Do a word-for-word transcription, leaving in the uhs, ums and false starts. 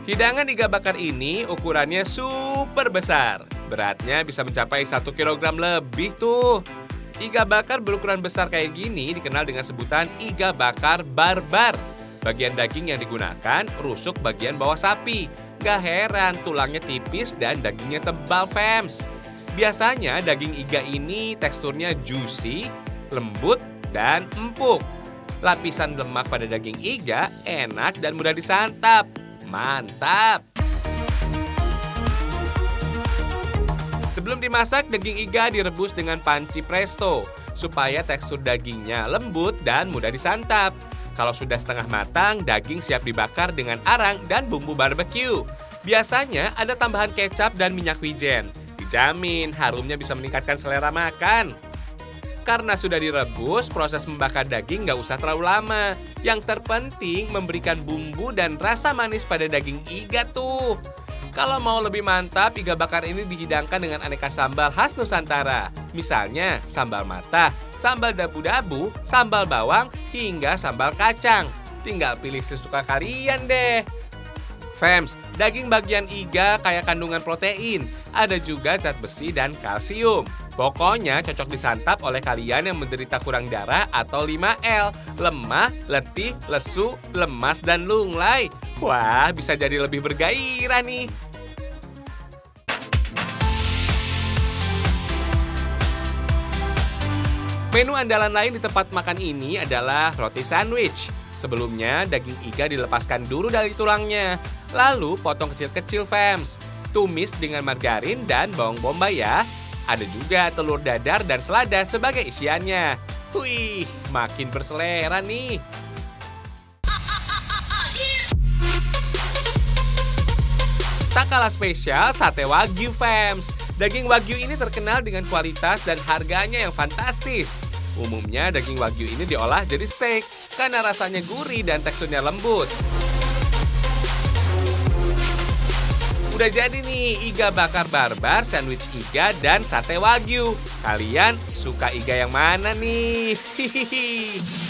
Hidangan iga bakar ini ukurannya super besar. Beratnya bisa mencapai satu kilogram lebih tuh. Iga bakar berukuran besar kayak gini dikenal dengan sebutan iga bakar barbar. Bagian daging yang digunakan rusuk bagian bawah sapi. Gak heran tulangnya tipis dan dagingnya tebal, fams. Biasanya daging iga ini teksturnya juicy, lembut, dan empuk. Lapisan lemak pada daging iga enak dan mudah disantap. Mantap! Sebelum dimasak, daging iga direbus dengan panci presto supaya tekstur dagingnya lembut dan mudah disantap. Kalau sudah setengah matang, daging siap dibakar dengan arang dan bumbu barbeque. Biasanya ada tambahan kecap dan minyak wijen. Dijamin harumnya bisa meningkatkan selera makan. Karena sudah direbus, proses membakar daging nggak usah terlalu lama. Yang terpenting memberikan bumbu dan rasa manis pada daging iga tuh. Kalau mau lebih mantap, iga bakar ini dihidangkan dengan aneka sambal khas Nusantara. Misalnya sambal matah, sambal dabu-dabu, sambal bawang, hingga sambal kacang. Tinggal pilih sesuka kalian deh. Fams, daging bagian iga kaya kandungan protein. Ada juga zat besi dan kalsium. Pokoknya cocok disantap oleh kalian yang menderita kurang darah atau lima L. Lemah, letih, lesu, lemas, dan lunglai. Wah, bisa jadi lebih bergairah nih. Menu andalan lain di tempat makan ini adalah roti sandwich. Sebelumnya, daging iga dilepaskan dulu dari tulangnya. Lalu potong kecil-kecil, fams. Tumis dengan margarin dan bawang bombay ya. Ada juga telur dadar dan selada sebagai isiannya. Wih, makin berselera nih. Tak kalah spesial, sate wagyu, fams. Daging wagyu ini terkenal dengan kualitas dan harganya yang fantastis. Umumnya daging wagyu ini diolah jadi steak karena rasanya gurih dan teksturnya lembut. Udah jadi nih iga bakar barbar, sandwich iga, dan sate wagyu. Kalian suka iga yang mana nih? Hihihi.